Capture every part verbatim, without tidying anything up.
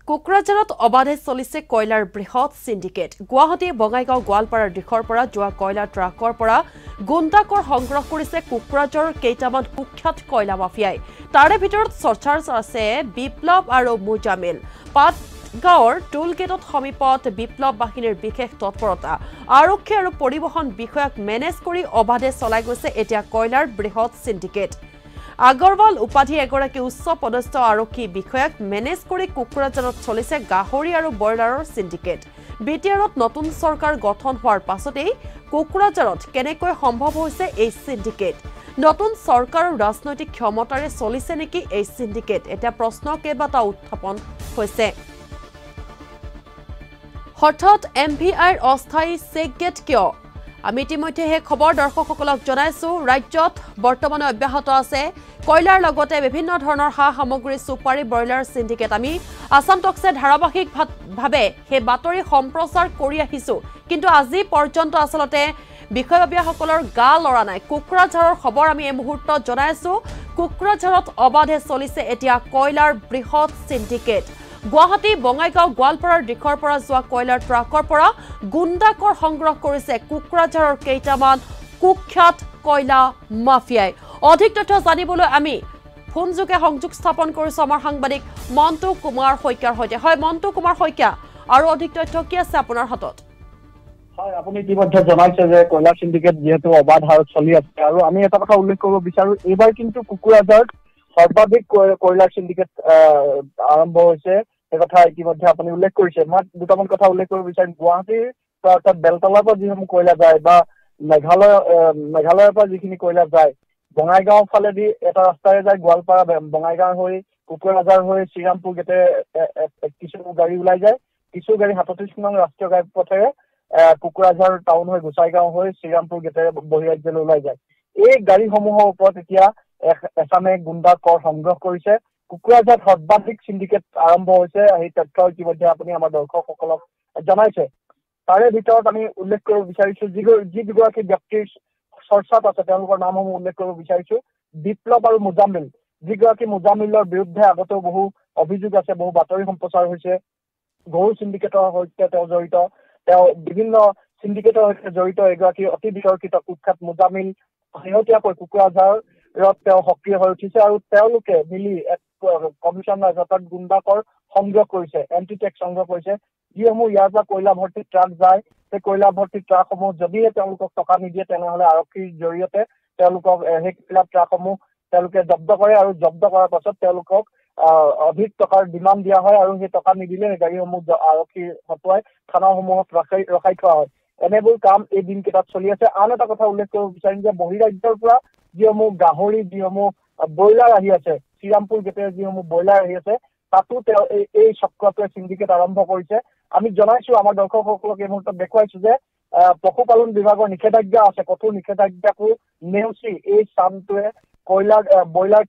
কোকৰাঝাৰত অবাধে চলিছে কয়লাৰ বৃহৎ সিন্ডিকেট গুৱাহাটী বঙাইগাঁও গোৱালপাৰাৰ দিশৰ পৰা যোৱা কয়লা ট্ৰাকৰ পৰা গুণ্ডাকৰ সংগ্ৰহ কৰিছে কোকৰাঝাৰৰ কেইটামান কুখ্যাত কয়লা মাফিয়াই তাৰে ভিতৰত চৰ্চাৰ আছে বিপ্লৱ আৰু মুজামিল পাটগাঁৱৰ টোল গেটত সমীপত বিপ্লৱ বাহিনীৰ বিশেষ তৎপৰতা আৰক্ষী আৰু পৰিবহণ বিষয়াক মেনেজ কৰি অবাধে চলাই গৈছে এতিয়া কয়লাৰ বৃহৎ সিন্ডিকেট আগৰৱাল উপাধি এগৰাকী উচ্চ পদস্থ আৰক্ষী বিষয়াক মেনেজ কৰি কোকৰাঝাৰত চলিছে গাহৰি আৰু বয়লাৰৰ সিন্ডিকেট বিটিআৰত নতুন চৰকাৰ গঠন হোৱাৰ পাছতেই কোকৰাঝাৰত কেনেকৈ সম্ভৱ হৈছে এই সিন্ডিকেট নতুন চৰকাৰৰ ৰাজনৈতিক ক্ষমতাৰে চলিছে নেকি এই সিন্ডিকেট এটা প্ৰশ্ন কেইবাটা উত্থাপন হৈছে হঠাৎ এমভিআইৰ অস্থায়ী চেকগেট কিয় আমি ইতিমধ্যে হে খবৰ দৰ্শকসকলক জনাইছো ৰাজ্যত বৰ্তমানে অব্যাহত আছে কয়লাৰ লগতে বিভিন্ন ধৰণৰ হা সামগ্ৰী সুপাৰি ব্ৰইলাৰ সিন্ডিকেট আমি আসাম টক্সে ধাৰাবাহিক ভাবে হে বাতৰি সম্প্ৰচাৰ কৰি আহিছো কিন্তু আজি পৰ্যন্ত আসলতে বিষয়ববীয়াসকলৰ গা লৰা নাই কোকৰাঝাৰৰ খবৰ আমি এই মুহূৰ্তত জনাইছো কোকৰাঝাৰত অবাধে চলিছে এতিয়া কয়লাৰ বৃহৎ সিন্ডিকেট গুৱাহাটী বঙাইগাঁও গোৱালপাৰাৰ দিশৰ পৰা যোৱা কয়লাৰ ট্ৰাকৰ পৰা গুণ্ডাকৰ সংগ্ৰহ কৰিছে কোকৰাঝাৰৰ কেইটামান কুখ্যাত কয়লা মাফিয়াই অধিক তথ্য জানিবলৈ আমি ফোনযোগে সংযোগ স্থাপন কৰিছো আমাৰ সাংবাদিক মন্তু কুমাৰ শইকীয়াৰ সৈতে হয় মন্তু কুমাৰ শইকীয়া আৰু অধিক তথ্য কি আছে আপোনাৰ হাতত হয় আপুনি ইতিমধ্যে জনাইছে যে কয়লা সিন্ডিকেট যেহেতু অবাধ হাৰত চলি আছে আৰু আমি এটা কথা উল্লেখ কৰিব বিচাৰো এইবাৰ কিন্তু কোকৰাঝাৰত সৰ্বাধিক কয়লা সিন্ডিকেট আৰম্ভ হৈছে এই কথা ইতিমধ্যে আপুনি উল্লেখ কৰিছে মই দুটামান কথা উল্লেখ কৰিব বিচাৰিম গুৱাহাটীৰ অৰ্থাৎ বেলতলাৰ পৰা যিসমূহ কয়লা যায় বা মেঘালয় মেঘালয়ৰ পৰা যিখিনি কয়লা যায় বঙাইগাঁও ফালেদি এটা ৰাস্তাৰে যায় গোৱালপাৰা বঙাইগাঁও হৈ কোকৰাঝাৰ হৈ শ্ৰীৰামপুৰ গেটে কিছু গাড়ী ওলাই যায় কিছু গাড়ী সাতত্ৰিশ নং ৰাষ্ট্ৰীয় ঘাইপথেৰে কোকৰাঝাৰ টাউন হৈ গোসাইগাঁও হৈ শ্ৰীৰামপুৰ গেটে বহিৰাজ্যলৈ ওলাই যায় এই গাড়ীসমূহৰ ওপৰত এতিয়া এছামে গুণ্ডা কৰ সংগ্ৰহ কৰিছে কোকৰাঝাৰত সৰ্বাধিক সিন্ডিকেট আৰম্ভ হৈছে এই তথ্য ইতিমধ্যে আপুনি আমাৰ দৰ্শকসকলক জনাইছে তাৰে ভিতৰত আমি উল্লেখ কৰিব বিচাৰিছো যি যি দুগৰাকী ব্যক্তিৰ চৰ্চাত আছে তেওঁলোকৰ নামসমূহ উল্লেখ কৰিব বিচাৰিছো বিপ্লৱ আৰু মুজামিল যিগৰাকী মুজামিলৰ বিৰুদ্ধে আগতেও বহু অভিযোগ আছে বহু বাতৰি সম্প্ৰচাৰ হৈছে গৰু সিন্ডিকেটৰ সৈতে তেওঁ জড়িত তেওঁ বিভিন্ন সিন্ডিকেটৰ সৈতে জড়িত এগৰাকী অতি বিতৰ্কিত কুখ্যাত মুজামিল শেহতীয়াকৈ কোকৰাঝাৰত তেওঁ সক্ৰিয় হৈ উঠিছে আৰু তেওঁলোকে মিলি এক কমিশ্যন অৰ্থাৎ গুণ্ডাকৰ সংগ্ৰহ কৰিছে এণ্টি টেক্স সংগ্ৰহ কৰিছে যিসমূহ ইয়াৰ পৰা কয়লা ভৰ্তি ট্ৰাক যায় সেই কয়লা ভৰ্তি ট্ৰাকসমূহ যদিহে তেওঁলোকক টকা নিদিয়ে তেনেহলে আৰক্ষীৰ জৰিয়তে তেওঁলোকক সেই কয়লা ট্ৰাকসমূহ তেওঁলোকে জব্দ কৰে আৰু জব্দ কৰাৰ পাছত তেওঁলোকক অধিক টকাৰ ডিমাণ্ড দিয়া হয় আৰু সেই টকা নিদিলে গাড়ীসমূহ আৰক্ষীৰ হতুৱাই থানাসমূহত ৰখাই ৰখাই থোৱা হয় এনেবোৰ কাম এই দিনকেইটাত চলি আছে আন এটা কথা উল্লেখ কৰিব বিচাৰিম যে বহিৰাজ্যৰ পৰা যিসমূহ গাহৰি যিসমূহ ব্ৰইলাৰ আহি আছে শ্ৰীৰামপুৰ গেটে যিসমূহ ব্ৰইলাৰ আহি আছে তাতো তেওঁ এই চক্ৰটোৱে সিন্ডিকেট আৰম্ভ কৰিছে আমি জনাইছো আমাৰ দৰ্শকসকলক এই মুহূৰ্তত দেখুৱাইছো যে পশুপালন বিভাগৰ নিষেধাজ্ঞা আছে কঠোৰ নিষেধাজ্ঞাকো নেওচি এই চামটোৱে কয়লাৰ ব্ৰইলাৰ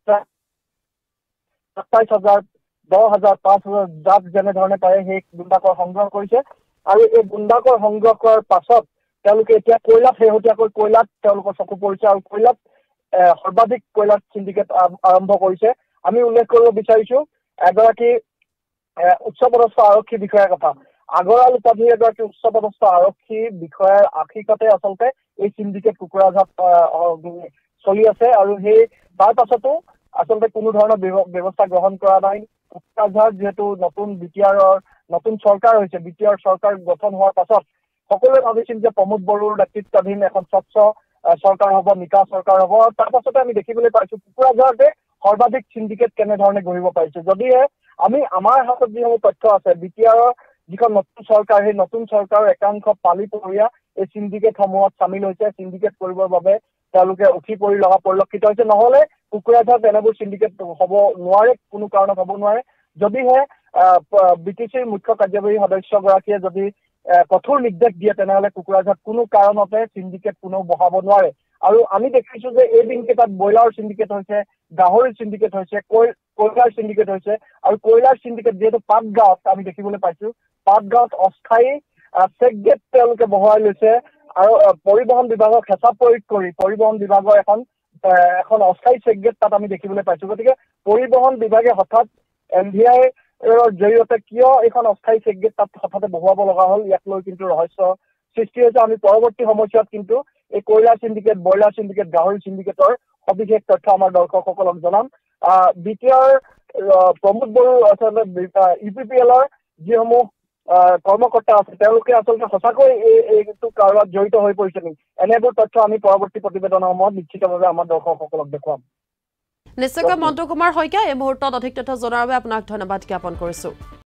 সাতাইছ হাজাৰ দহ হাজাৰ পাঁচ হাজাৰ জাত যেনেধৰণে পাৰে সেই গুণ্ডাকৰ সংগ্ৰহ কৰিছে আৰু এই গুণ্ডাকৰ সংগ্ৰহ কৰাৰ পাছত তেওঁলোকে এতিয়া কয়লাত শেহতীয়াকৈ কয়লাত তেওঁলোকৰ চকু পৰিছে আৰু কয়লাত সৰ্বাধিক কয়লাত সিন্ডিকেট আৰম্ভ কৰিছে আমি উল্লেখ কৰিব বিচাৰিছো এগৰাকী উচ্চপদস্থ আৰক্ষী বিষয়াৰ কথা আগৰৱাল উপাধিৰ এগৰাকী উচ্চপদস্থ আৰক্ষী বিষয়াৰ আশীকতে আচলতে এই সিন্ডিকেট কোকৰাঝাৰত চলি আছে আৰু সেই তাৰ পাছতো আচলতে কোনো ধৰণৰ ব্যৱস্থা গ্ৰহণ কৰা নাই কোকৰাঝাৰত যিহেতু নতুন বিটিআৰৰ নতুন চৰকাৰ হৈছে বিটিআৰ চৰকাৰ গঠন হোৱাৰ পাছত সকলোৱে ভাবিছিল যে প্ৰমোদ বড়োৰ নেতৃত্বাধীন এখন স্বচ্ছ চৰকাৰ হ'ব নিকা চৰকাৰ হ'ব তাৰ পাছতে আমি দেখিবলৈ পাইছো কোকৰাঝাৰতে সৰ্বাধিক সিন্ডিকেট কেনেধৰণে গঢ়িব পাৰিছে যদিহে আমি আমাৰ হাতত যিসমূহ তথ্য আছে বিটিআৰৰ যিখন নতুন চৰকাৰ সেই নতুন চৰকাৰৰ একাংশ পালি পৰীয়া এই সিন্ডিকেটসমূহত চামিল হৈছে সিন্ডিকেট কৰিবৰ বাবে তেওঁলোকে উঠি পৰি লগা পৰিলক্ষিত হৈছে নহলে কোকৰাঝাৰত এনেবোৰ সিন্ডিকেট হ'ব নোৱাৰে কোনো কাৰণত হ'ব নোৱাৰে যদিহে বিটিচিৰ মুখ্য কাৰ্যবাহী সদস্যগৰাকীয়ে যদি কঠোৰ নিৰ্দেশ দিয়ে তেনেহলে কোকৰাঝাৰত কোনো কাৰণতে সিন্ডিকেট কোনো বহাব নোৱাৰে আৰু আমি দেখিছো যে এই দিনকেইটাত ব্ৰইলাৰ সিন্ডিকেট হৈছে গাহৰি সিন্ডিকেট হৈছে কয়লাৰ সিন্ডিকেট হৈছে আৰু কয়লাৰ সিন্ডিকেট যিহেতু পাটগাঁৱত আমি দেখিবলৈ পাইছো পাটগাঁৱত অস্থায়ী চেক গেট তেওঁলোকে বহাই লৈছে আৰু পৰিবহণ বিভাগক হেঁচা প্ৰয়োগ কৰি পৰিবহণ বিভাগৰ এখন এখন অস্থায়ী চেক গেট তাত আমি দেখিবলৈ পাইছো গতিকে পৰিবহণ বিভাগে হঠাৎ এনভিআই জৰিয়তে কিয় এখন অস্থায়ী চেকগেট তাত হঠাতে বহুৱাব লগা হ'ল ইয়াক লৈ কিন্তু ৰহস্য সৃষ্টি হৈছে। আমি পৰৱৰ্তী সময়ছোৱাত কিন্তু এই কয়লা চিণ্ডিকেট, ব্ৰইলাৰ চিণ্ডিকেট, গাহৰি চিণ্ডিকেটৰ সবিশেষ তথ্য আমাৰ দৰ্শকসকলক জনাম। B T R Pramod Boro আচলতে ইউ পি পি এলৰ যিসমূহ কৰ্মকৰ্তা আছে তেওঁলোকে আচলতে সঁচাকৈ এইটো কাৰোবাত জড়িত হৈ পৰিছে নেকি, এনেবোৰ তথ্য আমি পৰৱৰ্তী প্ৰতিবেদনসমূহত নিশ্চিতভাৱে আমাৰ দৰ্শকসকলক দেখুৱাম। নিশ্চয়কৈ মন্টু কুমাৰ শইকীয়া এই মুহূৰ্তত অধিক তথ্য জনোৱাৰ বাবে আপোনাক ধন্যবাদ জ্ঞাপন কৰিছোঁ।